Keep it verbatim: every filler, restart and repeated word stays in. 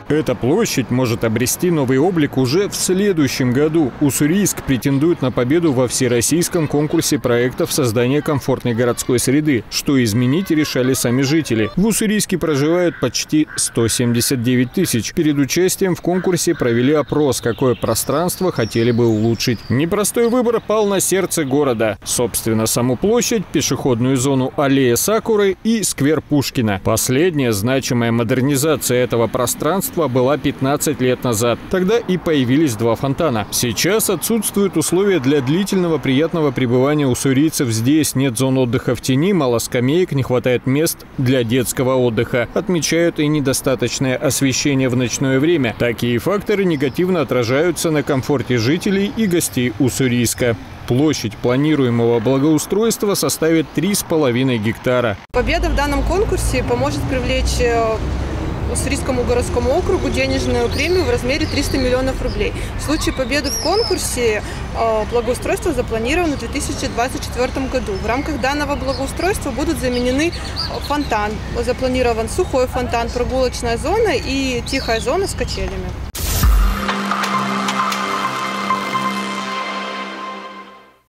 Эта площадь может обрести новый облик уже в следующем году. Уссурийск претендует на победу во всероссийском конкурсе проектов создания комфортной городской среды. Что изменить, решали сами жители. В Уссурийске проживают почти сто семьдесят девять тысяч. Перед участием в конкурсе провели опрос, какое пространство хотели бы улучшить. Непростой выбор пал на сердце города. Собственно, саму площадь, пешеходную зону аллея Сакуры и сквер Пушкина. Последняя значимая модернизация этого пространства была пятнадцать лет назад. Тогда и появились два фонтана. Сейчас отсутствуют условия для длительного приятного пребывания уссурийцев здесь. Нет зон отдыха в тени, мало скамеек, не хватает мест для детского отдыха. Отмечают и недостаточное освещение в ночное время. Такие факторы негативно отражаются на комфорте жителей и гостей Уссурийска. Площадь планируемого благоустройства составит три с половиной гектара. Победа в данном конкурсе поможет привлечь Уссурийскому городскому округу денежную премию в размере триста миллионов рублей. В случае победы в конкурсе благоустройство запланировано в две тысячи двадцать четвёртом году. В рамках данного благоустройства будут заменены фонтан. Запланирован сухой фонтан, прогулочная зона и тихая зона с качелями.